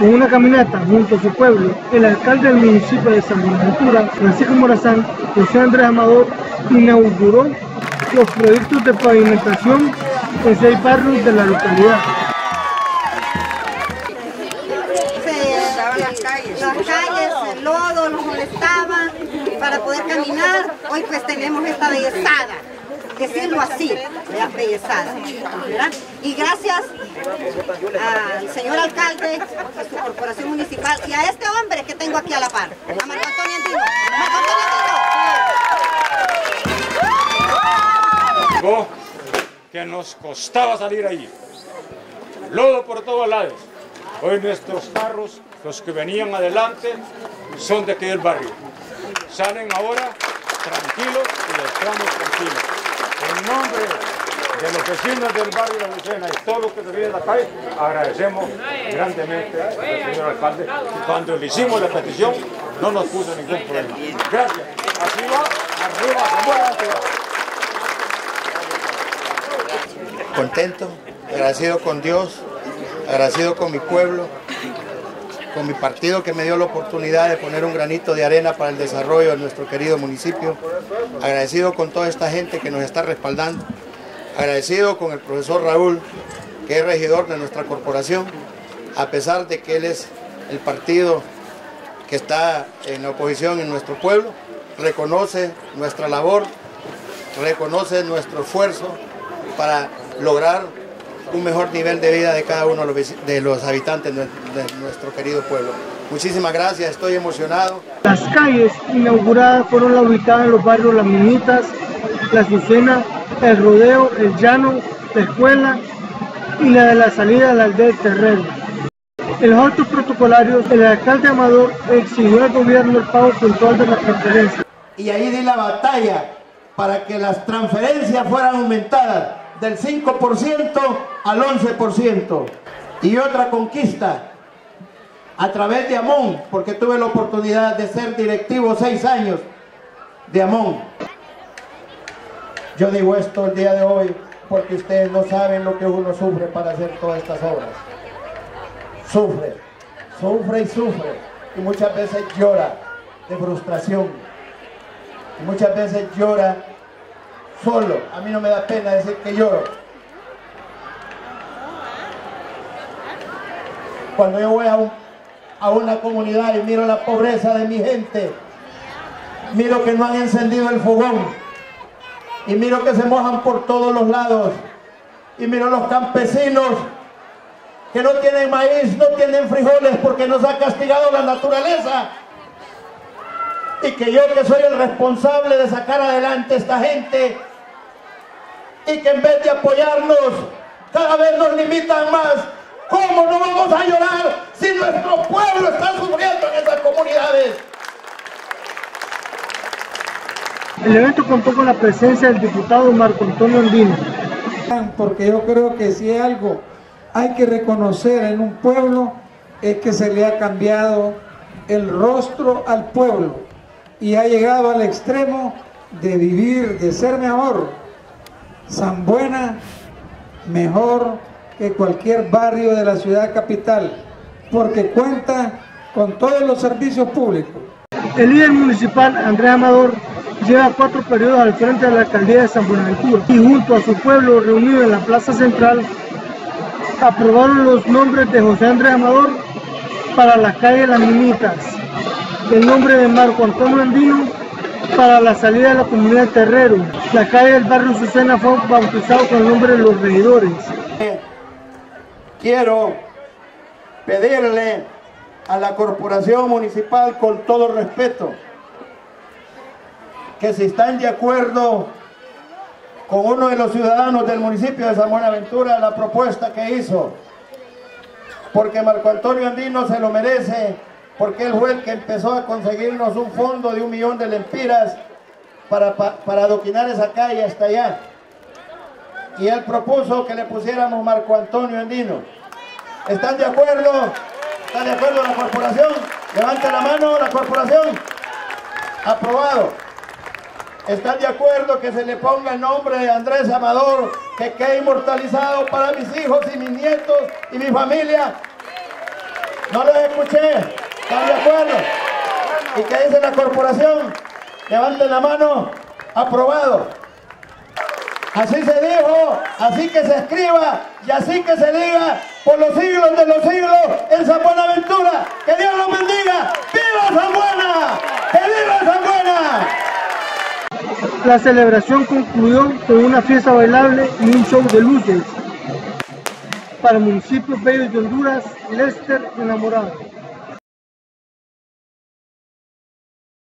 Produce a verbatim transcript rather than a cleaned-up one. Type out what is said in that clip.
Con una caminata junto a su pueblo, el alcalde del municipio de San Buenaventura, Francisco Morazán, José Andrés Amador, inauguró los proyectos de pavimentación en seis barrios de la localidad. Las calles, las calles, el lodo nos molestaba para poder caminar. Hoy pues tenemos esta bellezada, decirlo así, la bellezada, ¿verdad? Y gracias al señor alcalde, a su corporación municipal y a este hombre que tengo aquí a la par, a Marco Antonio Andino. Marco Antonio Andino. Que nos costaba salir ahí, lodo por todos lados. Hoy nuestros carros, los que venían adelante, son de aquel barrio. Salen ahora tranquilos y los tramos tranquilos. En nombre de los vecinos del barrio de La Lucena y todos los que se viven de la calle, agradecemos grandemente al señor alcalde. Y cuando le hicimos la petición, no nos puso ningún problema. Gracias. Así va, arriba, Zamora, arriba. Contento, agradecido con Dios, agradecido con mi pueblo, con mi partido que me dio la oportunidad de poner un granito de arena para el desarrollo de nuestro querido municipio, agradecido con toda esta gente que nos está respaldando, agradecido con el profesor Raúl, que es regidor de nuestra corporación, a pesar de que él es el partido que está en la oposición en nuestro pueblo, reconoce nuestra labor, reconoce nuestro esfuerzo para lograr un mejor nivel de vida de cada uno de los habitantes de nuestro querido pueblo. Muchísimas gracias, estoy emocionado. Las calles inauguradas fueron las ubicadas en los barrios Las Minitas, La Azucena, El Rodeo, El Llano, La Escuela y la de la salida de la aldea del Terrero. En los actos protocolarios, el alcalde Amador exigió al gobierno el pago puntual de las transferencias. Y ahí di la batalla para que las transferencias fueran aumentadas del cinco por ciento al once por ciento. Y otra conquista a través de Amón, porque tuve la oportunidad de ser directivo seis años de Amón. Yo digo esto el día de hoy porque ustedes no saben lo que uno sufre para hacer todas estas obras. Sufre, sufre y sufre, y muchas veces llora de frustración, y muchas veces llora solo. A mí no me da pena decir que lloro. Cuando yo voy a, un, a una comunidad y miro la pobreza de mi gente, miro que no han encendido el fogón, y miro que se mojan por todos los lados, y miro los campesinos que no tienen maíz, no tienen frijoles porque nos ha castigado la naturaleza, y que yo, que soy el responsable de sacar adelante a esta gente, y que en vez de apoyarnos cada vez nos limitan más. ¿Cómo no vamos a llorar si nuestro pueblo está sufriendo en esas comunidades? El evento contó con la presencia del diputado Marco Antonio Andino. Porque yo creo que si algo hay que reconocer en un pueblo es que se le ha cambiado el rostro al pueblo y ha llegado al extremo de vivir, de ser mejor. San Buena mejor que cualquier barrio de la ciudad capital, porque cuenta con todos los servicios públicos. El líder municipal, Andrés Amador, lleva cuatro periodos al frente de la alcaldía de San Buenaventura y junto a su pueblo reunido en la plaza central aprobaron los nombres de José Andrés Amador para la calle Las Minitas, el nombre de Marco Antonio Andino para la salida de la comunidad Terrero. La calle del barrio Azucena fue bautizado con el nombre de los regidores. Quiero pedirle a la corporación municipal, con todo respeto, que si están de acuerdo con uno de los ciudadanos del municipio de San Buenaventura, la propuesta que hizo, porque Marco Antonio Andino se lo merece, porque él fue el que empezó a conseguirnos un fondo de un millón de lempiras para, para, para adoquinar esa calle hasta allá. Y él propuso que le pusiéramos Marco Antonio Andino. ¿Están de acuerdo? ¿Están de acuerdo la corporación? Levante la mano la corporación. Aprobado. ¿Están de acuerdo que se le ponga el nombre de Andrés Amador, que quede inmortalizado para mis hijos y mis nietos y mi familia? No los escuché. ¿Están de acuerdo? ¿Y qué dice la corporación? Levanten la mano. Aprobado. Así se dijo, así que se escriba y así que se diga por los siglos de los siglos en San Buenaventura. ¡Que Dios los bendiga! ¡Viva San Buena! ¡Que viva San Buena! La celebración concluyó con una fiesta bailable y un show de luces. Para Municipios Bellos de Honduras, Lester Enamorado.